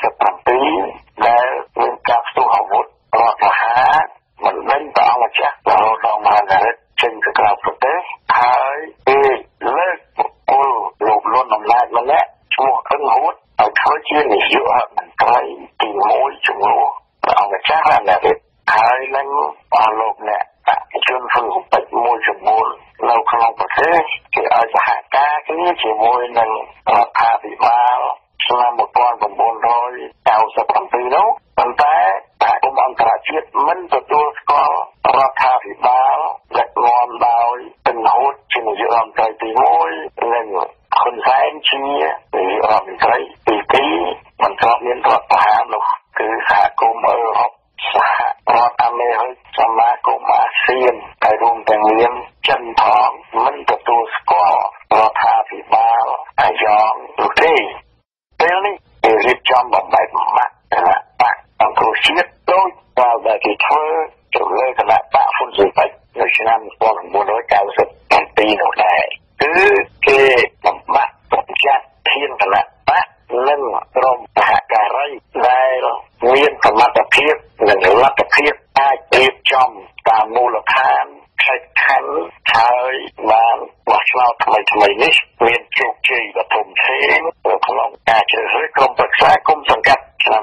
97ដែលមានការផ្ទុះអាវុធរដ្ឋប្រហារមិនដឹងព្រះអង្គម្ចាស់រហូតដល់មហានរិទ្ធចេញទៅក្រៅប្រទេសហើយគេលើកបុគ្គលលោកលន់អំណាចម្នាក់ឈ្មោះអឹងហួតឲ្យធ្វើជានាយករដ្ឋមន្ត្រីទី1ជំនួសព្រះអង្គម្ចាស់អាមេរិកហើយនឹងអស់លោកអ្នកបកជនហ៊ុនស៊ុបពេជ្រមួយចំនួននៅក្នុងប្រទេសគេឲ្យសហការគ្នាជាមួយនឹងរដ្ឋាភិបាលឆ្នាំ1997នោះប៉ុន្តែសហគមន៍អន្តរជាតិមិនទទួលស្គាល់រដ្ឋាភិបាលដឹកនាំដោយហ៊ុនហួតជានាយករដ្ឋមន្ត្រីទី1និងហ៊ុនសែនជានាយករដ្ឋមន្ត្រីទី2មិនត្រូវមានរដ្ឋប្រហារនោះគឺសហគមន៍អឺរ៉ុបសហរដ្ឋអាមេរិកសមាគមអាស៊ានហើយរួមទាំងមានចិនផងមិនទទួលស្គាល់រដ្ឋាភិបាលអាយ៉ងនោះទេពេលនេះគេរៀបចំបំបែកបំបាក់គណៈបកអង្គជាតិដូចដែលគេធ្វើទៅលើគណៈបកហ៊ុនស៊ុបពេជ្រនៅឆ្នាំ1997នោះដែរគឺគេបំបាក់បំចាត់ធានគណៈបកនិងក្រុមសហការីដែលមានសមត្ថភាពនិងលទ្ធភាពអាចរៀបចំតាមមូលដ្ឋានខេត្តខណ្ឌហើយបានបោះឆ្នោតថ្មីនេះមានជោគជ័យដ៏ធំធេងក្នុងការជ្រើសរើសក្រុមប្រឹក្សាគុំសង្កាត់ឆ្នាំ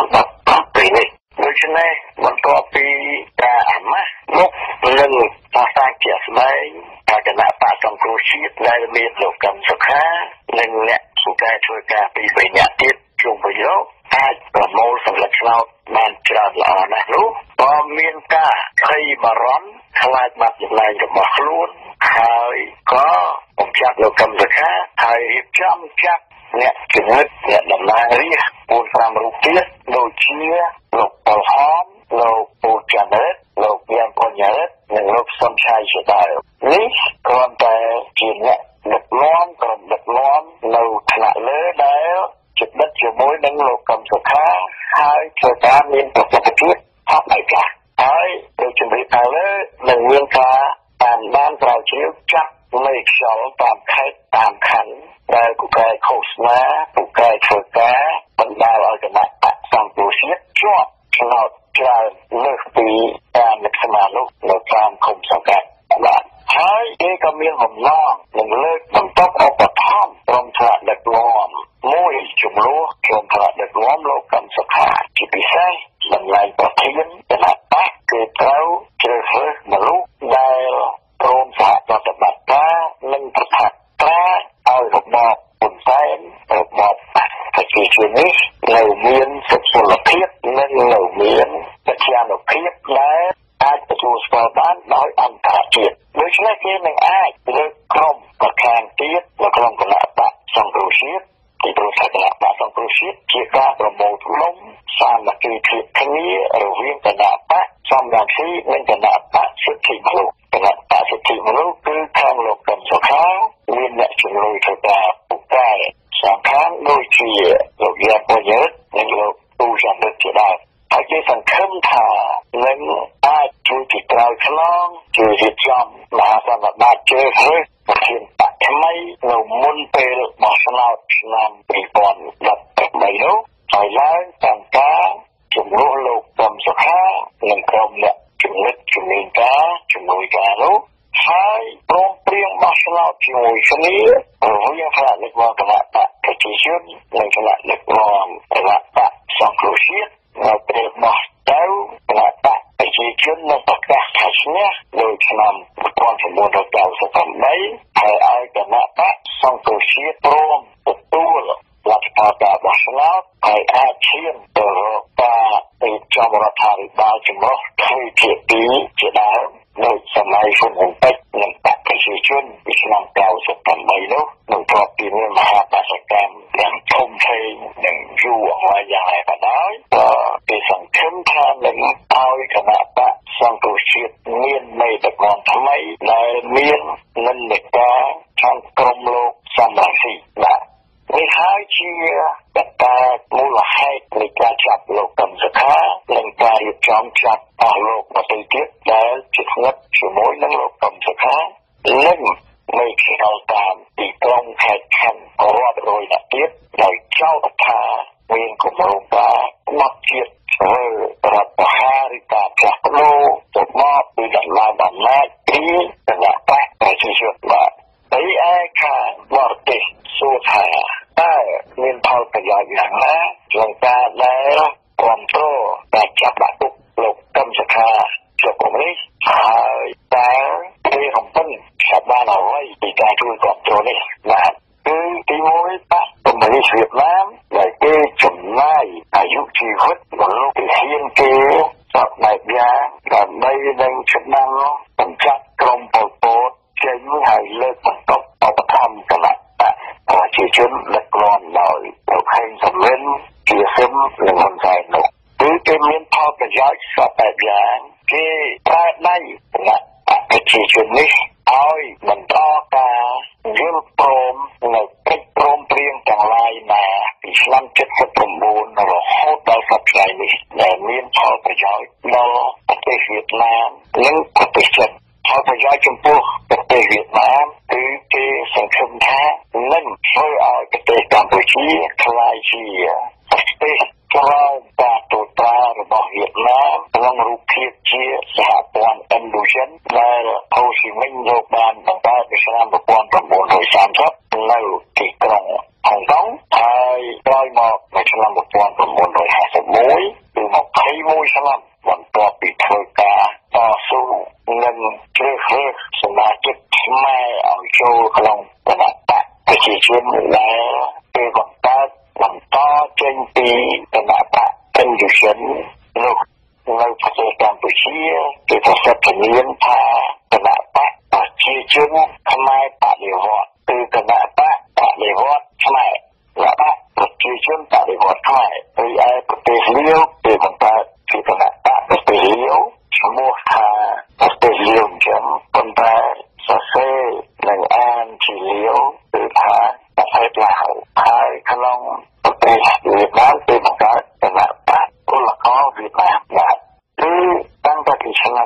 2017នេះដូច្នេះបន្ទាប់ពីការអាម៉ាស់មុខនិងសាសាជាស្ដែងគណៈបកសង្គ្រោះជាតិដែលមានលោកកឹមសុខានិងអ្នកសុខាធ្វើការពី3នាក់ទៀតជុំវិញលោកអាចប្រមូលសង្កត់ឆ្នោតបានច្រើនល្អណាស់នោះក៏មានការភ័យបារម្ភខ្លាចបាត់ចំណែករបស់ខ្លួនហើយក៏បង្ចាត់លោកកឹមសុខាហើយរៀបចំចាត់អ្នកជំនិតអ្នកតំណាងរាស្ត្រ4-5រូបទៀតដូចជាលោកប៉ុលហមលោកពូចានិតលោកយ៉ាងបញ្ញារិទ្ធនិងលោកសំឆាយជាដើមនេះគ្រាន់តែជាអ្នកដឹកនាំក្រុមដឹកនាំនៅថ្នាក់លើដែលចិត្តជាមួយនឹងលោកកឹមសុខាហើយធ្វើការមានប្រសិទ្ធភាពអត់ឲ្យចាស់ហើយដូចជំរាបទៅលើនឹងមានការបានប្រោជ្រាវចាត់លេខខ្យល់តាមខេត្តតាមខណ្ឌដែលពូកែឃោសនាពូកែធ្វើការបណ្ដាលឲ្យគណៈបកសង្គ្រោះជាតិជាប់ឆ្នោតច្រើនលើសពីការនឹកស្មាននោះនៅតាមឃុំសង្កាត់បាទហើយគេក៏មានបំណងនឹងលើកបន្ទុកឧបត្ថម្ភក្រុមថ្នាក់ដឹកនាំមួយចំនួនក្រុមថ្នាក់ដឹកនាំលោកកឹមសុខាជាពិសេសតម្លៃប្រធានគណៈបកគឺត្រូវជ្រើសរើសមនុស្សដែលព្រមសហប្រតិបត្តិការនិងប្រថាប់ត្រាឲ្យរបបហ៊ុនសែនរបបបកប្រជាជននេះនៅមានសុខភាពនិងនៅមានប្រជានុភាពដែលអាចទទួលស្គាល់បានដោយអន្តរជាតិដូច្នេះគេនឹងអាចលើកក្រុមប្រខាងទៀតនៅក្នុងគណៈបកសង្គ្រោះជាតិទីប្រឹក្សាគណៈបកសង្គ្រោះជាតិជាការប្រមូលផ្ដុំសាមគ្គីភាពគ្នារវាងគណៈបកសំរងស៊ីនិងគណៈបកសិទ្ធិមនុស្សគណៈបកសិទ្ធិមនុស្សគឺខាងលោកកឹមសុខាមានអ្នកជំនួយធ្វើការការពូកែសំខាន់ដូចជាលោកយាប្រយុទ្ធនិងលោកទូសំរិទ្ធជាដើមហើយគេសង្ឃឹមថានឹងអាចជួយពីក្រោយខ្នងជួយរៀបចំមហាសន្និបាតជើងរើសប្រធានបកថ្មីនៅមុនពេលបោះឆ្នោតឆ្នាំ2018នោះហើយឡើងតាមការជំនួសលោកកឹមសុខានិងក្រុមអ្នកជំនិតជំនាញការជាមួយការនោះហើយព្រមព្រៀងបោះឆ្នោតជាមួយគ្នារវាងគណៈដឹកនាំគណៈបកប្រជាជននិងគណៈដឹកនាំគណៈបកសង្គ្រោះជាតិនៅពេលបោះទៅគណៈបកប្រជាជននឹងប្រកាសថាឈ្នះនៅឆ្នាំ1998ហើយឲ្យគណៈបកសង្គ្រោះជាតិព្រមទទួលលទ្ធផលការបោះឆ្នោតហើយអាចឈានទៅរកការរៀបចំរដ្ឋាភិបាលចម្រុះទ្វេភាគីជាដើមនៅសម័យហ៊ុនស៊ុនប៉ិចនិងបកប្រជាជនពីឆ្នាំ98នោះនឹងប្រកបពីមហាបដកម្មយ៉ាងធំធេងនិងយូរអង្វែងយ៉ាងណាក៏ដោយគេសង្ឃឹមថានឹងឲ្យគណៈបកសង្គ្រោះជាតិមានមេដឹកនាំថ្មីដែលមាននិន្នាការខាងក្រុមលោកសំរងស៊ីបាទនេះហើយជាកត្តាមូលហេតុនៃការចាប់លោកកឹមសុខានិងការរៀបចំចាប់អស់លោកដទៃទៀតដែលជាស្និទ្ធជាមួយនឹងលោកកឹមសុខានិងនៃខេត្តតាមទីក្រុងខេត្តខណ្ឌរាប់រយនាក់ទៀតដោយចោទថាមានគម្រោងការមកជាតិធ្វើរដ្ឋបហាឬការផ្លាស់ប្ដូរទៅមកពីដំណើរអំណាចពីគណៈបកប្រជាជនបាទហើយឯខាងបរទេសសួរថាតើមានផលប្រយោជន៍យ៉ាងណាក្នុងការដែលគ្រប់គ្រងការចាប់ដាក់គុកលោកកឹមសុខាជាកុម្មុយនីសហើយតើគេកំពុងចាប់បានអ្វីពីការជួយគ្រប់គ្រងនេះបាទគឺទីមួយបកកុម្មុយនីសវៀតណាមដែលគេចំណាយអាយុជីវិតមកលោកទាហានគេសពបែបយ៉ាងដើម្បីនឹងឆ្នាំបញ្ចប់ក្រុមប៉ុលពតចេញហើយលើកបន្តឧបត្ថម្ភគណៈប្រជាជនដឹកនាំដោយលោកហេងសំរិនជាសឹមនិងហ៊ុនសែននោះគឺគេមានផលប្រយោជន៍សពបែបយ៉ាងគេប្រើដៃគណៈប្រជាជននេះឲ្យបន្តការយល់ព្រមនៅកិច្ចព្រមព្រៀងទាំងឡាយណាពីឆ្នាំ79រហូតដល់សប្តាហ៍នេះដែលមានផលប្រយោជន៍ដល់ប្រទេសវៀតណាមនិងប្រទេសចិនផលប្រយោជន៍ចំពោះប្រទេសវៀតណាមគឺគេសង្ឃឹមថានឹងធ្វើឲ្យប្រទេសកម្ពុជាក្លាយជាប្រទេសក្រោមការត្រួតត្រារបស់វៀតណាមក្នុងរូបភាពជាសហព័ន្ធឥណ្ឌូចិនដែលអូស៊ីមីញយកបានបង្កើតនៅឆ្នាំ1930នៅទីក្រុងហុងកុងហើយក្រោយមកនៅឆ្នាំ1951គឺ21ឆ្នាំបន្ទាប់ពីធ្វើការតស៊ូនិងជ្រើសរើសសមាជិកខ្មែរឲ្យចូលក្នុងគណៈបកប្រជាជនដែលគេបន្តចេញពីគណៈបកឥណ្ឌូចិននោះនៅប្រទេសកម្ពុជាគេប្រសិទ្ធនាមថាគណៈបកប្រជាជនខ្មែរបដិវត្តន៍គឺគណៈបកបដិវត្តន៍ខ្មែរគណៈបកប្រជាជនបដិវត្តន៍ខ្មែរហើយឯប្រទេសលាវគេបន្តជាគណៈបកប្រទេសលាវឈ្មោះថាប្រទេសលាវអញ្ចឹងប៉ុន្តែសរសេរនិងអានជាលាវគឺថាប្រទេសឡាវហើយក្នុងប្រទេសវៀតណាមគេបង្កើតគណៈបកពលករវៀតណាមបាទគឺតាំងពីឆ្នាំ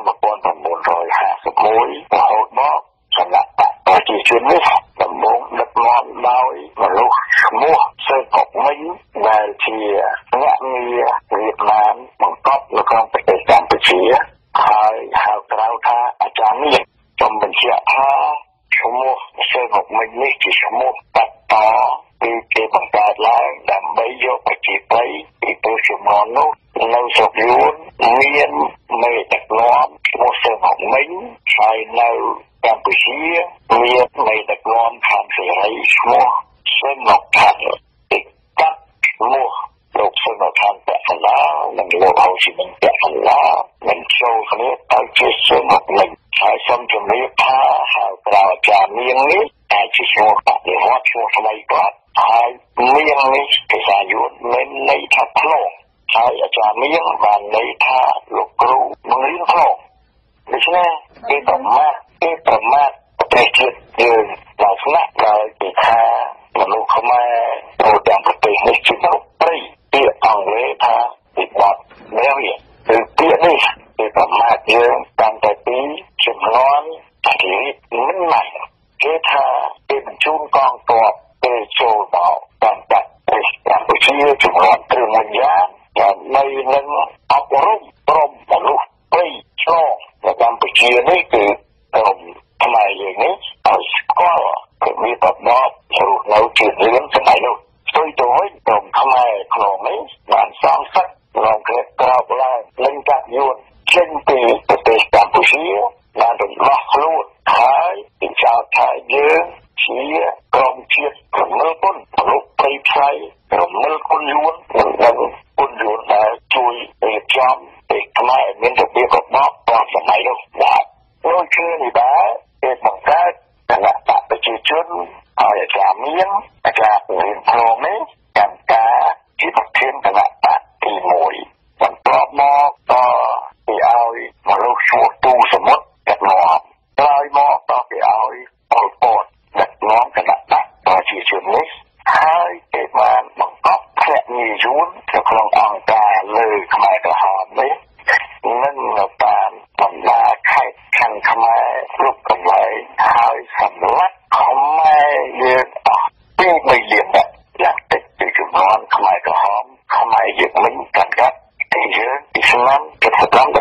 1951រហូតមកគណៈបកប្រជាជននេះដំបូងដឹកនាំដោយមនុស្សឈ្មោះសេកុកមិញដែលជាអ្នកងារវៀតណាមបង្កប់នៅក្នុងប្រទេសកម្ពុជាហើយហៅក្រៅថាអាចារ្យនេះចំបញ្ជាក់ថាឈ្មោះសេកុកមិញនេះជាឈ្មោះបាត់តគឺគេបង្កើតឡើងដើម្បីយកប្រជាប្រិយពីពលជំនាន់នោះនៅស្រុកយួនមានមេដឹកនាំឈ្មោះសេកុកមិញហើយនៅកម្ពុជាមានមេដឹកនាំខាងសេរីឈ្មោះសេនមកខាត់ទីកាត់ឈ្មោះលោកសេនមកខាត់តែកលានិងលោកហៅស៊ីមិនតែកលាមិនចូលគ្នាទៅជាសេនមកមិញហើយសូមជំរាបថាហៅក្រៅអាចារ្យនាងនេះអាចជាឈ្មោះបដិវត្តន៍ឈ្មោះថ្មីគាត់ហើយនាងនេះភាសាយួនមានន័យថាភ្នំហើយអាចារ្យនាងបានន័យថាលោកគ្រូបង្រៀនភ្នំដូច្នេះគេប្រមាថប្រទេសប្រទេសជាតិយើងដល់ស្នាក់ដល់គេថាមនុស្សខ្មែរនៅតាមប្រទេសនេះជាមនុស្សព្រៃពាក្យអង់គ្លេសថាពីបត់មែនគឺពាក្យនេះគេប្រមាថយើងតាំងតែពីជំនាន់ទីមិនណាស់គេថាគេបញ្ជូនកងទ័ពទៅចូលមកតាមប្រទេសកម្ពុជាជំនាន់គ្រឿងមួយយ៉ាងដើម្បីនឹងអប់រំក្រុមមនុស្សព្រៃឆ្លងនៅកម្ពុជានេះគឺក្រុមខ្មែរយើងនេះឲ្យស្គាល់គឺមានបទបទរស់នៅជារឿងសម័យនោះស្ទុយទៅវិញក្រុមខ្មែរក្នុងនេះបានសងសឹកក្នុងក្រោបឡើងលេងកាប់យួនចេញពីប្រទេសកម្ពុជាបានរំដោះខ្លួនហើយពីចោតថាយើងជាក្រុមជាតិរមិលគុណមនុស្សព្រៃផ្សៃរមិលគុណយួននិងគុណយួនដែលជួយរៀបចំពីខ្មែរមានរបៀបរបបតាមសម័យនោះបាទដូចគ្នានេះដែរគេបង្កើតគណៈបកប្រជាជនឲ្យអាចារ្យមានអាចារ្យរៀនផ្លងនេះកាន់ការជាប្រធានគណៈបកទី1បន្ទាប់មកក៏គេឲ្យមនុស្សឈ្មោះទូសមុទ្រដឹកនាំក្រោយមកក៏គេឲ្យពលពតដឹកនាំគណៈបកប្រជាជននេះហើយគេបានបង្កប់ភ្នាក់ងារយួននៅក្នុងអង្គការលើខ្មែរក្រហមនេះនឹងតាមបណ្ដាខេត្តខាងខ្មែរគ្រប់កន្លែងហើយសម្រាប់ខ្មែរយើងអស់2 លាននាក់យ៉ាងតិចពីចំនួនខ្មែរក្រហមខ្មែរយើងមិនកាន់កាត់ទីយើងពីឆ្នាំ75ដល់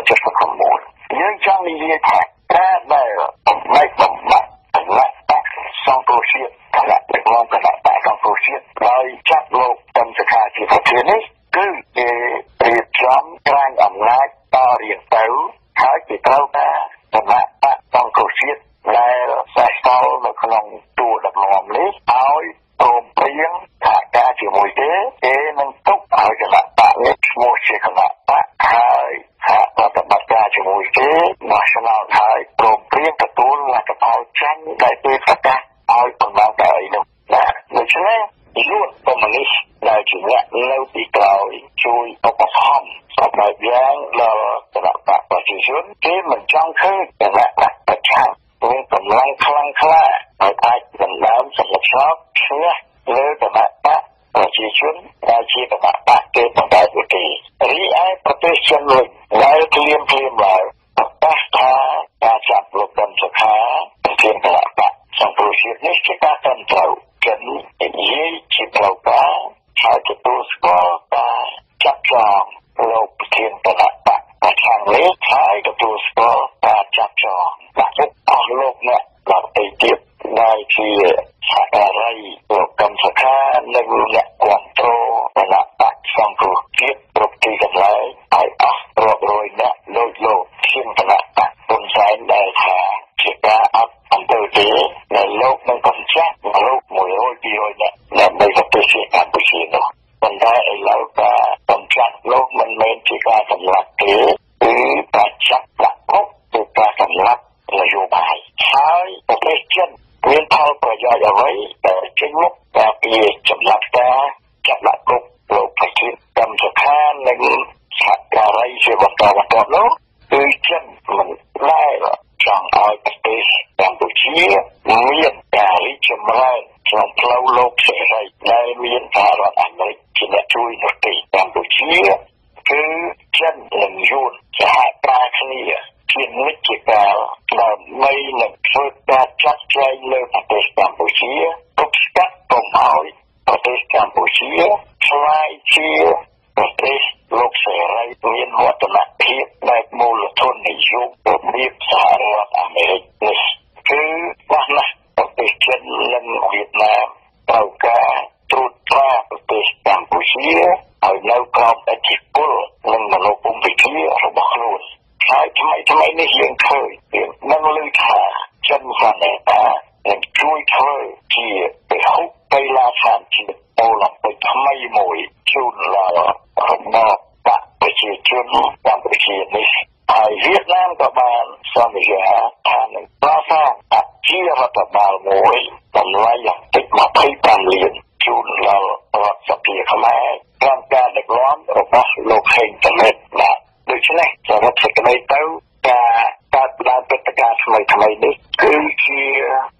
79យើងចង់និយាយថាការដែលបំបែកបំបាក់គណៈបកសង្គ្រោះជាតិគណៈដឹកនាំគណៈបកសង្គ្រោះជាតិដោយចាត់លោកតំសខាជាប្រធាននេះគឺគេរៀបចំក្រាញអំណាចតរៀងទៅហើយគេត្រូវការគណៈបកសង្គ្រោះជាតិដែលសេះសល់នៅក្នុងទូដឹកនាំនេះឲ្យព្រមព្រៀងថាការជាមួយគេនឹងទុកឲ្យគណៈបកនេះឈ្មោះជាគណៈបកហើយថាប្រតិបត្តិការជាមួយគេមកឆ្នោតហើយព្រមព្រៀងទទួលលទ្ធផលចាញ់ដែលគេប្រកាសឲ្យបណ្ដាតែអីនោះណាដូច្នេះយួនកុម្មុយនីសដែលជាអ្នកនៅពីក្រោយជួយឧបត្ថម្ភសម្រាប់យ៉ាងដល់គណៈបកប្រជាជនគេមិនចង់ឃើញគណៈបកប្រឆាំងមានកម្លាំងខ្លាំងក្លាហើយអាចដណ្ដើមសម្លេងឆ្នោតឈ្នះលើគណៈបកប្រជាជនដែលជាគណៈបកគេបណ្ដាប្រទេសរីឯប្រទេសចិនវិញដែលព្រាមឡើងប្រកាសថាការចាប់លោកតំសុខាប្រធានគណៈបកសង្គ្រោះជាតិនេះជាការត្រឹមត្រូវចិននិយាយជាផ្លូវការហើយទទួលស្គាល់ការចាប់ចងលោកប្រធានគណៈបកប្រឆាំងនេះហើយទទួលស្គាល់ការចាប់ចងដាក់មុខអស់លោកអ្នកដល់ទៅទៀតដែលជាសហការីលោកកំសខានិងអ្នកគ្រប់គ្រងគណៈបកសង្គ្រោះជាតិគ្រប់ទីកន្លែងឲ្យអស់រាប់រយអ្នកលោកជាគណៈបកហ៊ុនសែនដែលថាជាការអត់អំពើទេដែលលោកនឹងបញ្ជាក់លោក100-200អ្នកដើម្បីប្រទេសកម្ពុជានោះប៉ុន្តែឥឡូវការបញ្ជាក់លោកមិនមែនជាការសម្លាប់ទេគឺការចាប់ដាក់គុកគឺការសម្លាប់នយោបាយហើយប្រទេសចិនមានផលប្រយោជន៍អ្វីដែលចេញមកការពីចម្លាប់ការចាប់ដាក់គុកលោកប្រធានកម្មសខានិងសហការីជាបន្តបន្ទាប់នោះគឺចិនមិនដែលចង់ឲ្យប្រទេសកម្ពុជាមានការរីកចម្រើនក្នុងផ្លូវលោកសេរីដែលមានសហរដ្ឋអាមេរិកជាអ្នកជួយប្រទេសកម្ពុជាគឺចិននិងយួនសហការគ្នាជានិច្ចកាលដើម្បីនឹងធ្វើការចាត់ចែងលើប្រទេសកម្ពុជាទប់ស្កាត់កុំឲ្យប្រទេសកម្ពុជាឆ្លាយជាប្រទេសលោកសេរីមានវឌ្ឍនភាពបែបមូលធននិយមរបៀបសហរដ្ឋអាមេរិកនេះគឺបាស់ណាស់ប្រទេសចិននិងវៀតណាមត្រូវការត្រួតត្រាប្រទេសកម្ពុជាឲ្យនៅក្រោមឥទ្ធិពលនិងមនោគមវិជ្ជារបស់ខ្លួនហើយថ្មីនេះយើងឃើញនឹងលើថាចិនសានេតានឹងជួយធ្វើជាពហុកីឡាដ្ឋានជាតិអូឡ ំពិកថ្មីមួយជូនដល់របបប្រជាជនកម្ពុជានេះហើយវៀតណាមក៏បានសន្យាថានឹងកសាងអភិរដ្ឋបាលមួយតម្លៃយ៉ាងតិច25 លានជូនដល់រដ្ឋសភាខ្មែរក្រោមការដឹកនាំរបស់លោកហេងតលិតបាទដូច្នេះសរុបសេចក្តីទៅការកើតឡើងព្រឹត្តិការណ៍ថ្មីនេះគឺជា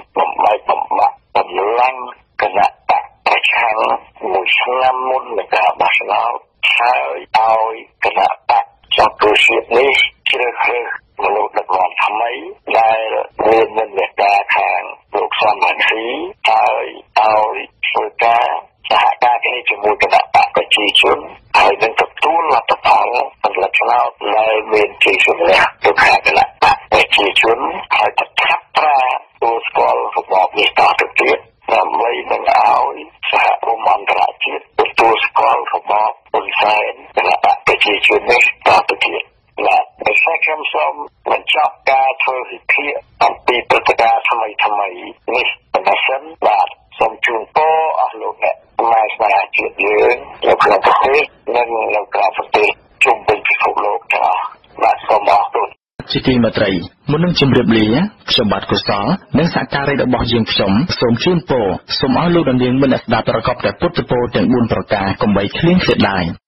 បំបីបំបាក់តម្លាញ់គណៈបកប្រឆាំងមួយឆ្នាំមុននៃការបោះឆ្នោតហើយឲ្យគណៈបកសង្គ្រោះជាតិនេះជ្រើសរើសមនុស្សដឹកនាំថ្មីដែលមាននិន្នាការខាងលោកសំរងស៊ីហើយឲ្យធ្វើការសហការគ្នាជាមួយគណៈបកប្រជាជនហើយនឹងទទួលលទ្ធផលសម្រាប់ឆ្នោតដែលមានជ័យជំនះទៅខាងគណៈបកប្រជាជនហើយទៅថាប្រាទទួលស្គាល់របបនេះតទៅទៀតដើម្បីនឹងឲ្យសហគមន៍អន្តរជាតិទទួលស្គាល់របបហ៊ុនសែនគណៈបកប្រជាជននេះតទៅទៀតและในแค่ខ្ញុំសូមបញ្ចប់ការធ្វើវិភាគអំពីព្រឹត្តិការណ៍ថ្មីនេះប៉ុណ្ណេះសិនបាទសូមជូនពរអស់លោកអ្នកម៉ែស្មារតីជាតិយើងនៅក្នុងប្រទេសនិងនៅក្រៅប្រទេសជុំវិញពិភពលោកទាំងអស់បាទសូមអរគុណជាទីមេត្រីមុននឹងជម្រាបលាខ្ញុំបាទកុសលនិងសហការីរបស់យើងខ្ញុំសូមជូនពរសូមឲ្យលោកនាងមានស្ដាប់ប្រកបតែពុទ្ធពរទាំង4ប្រការកុំបីឃ្លៀងឃ្លាតឡើយ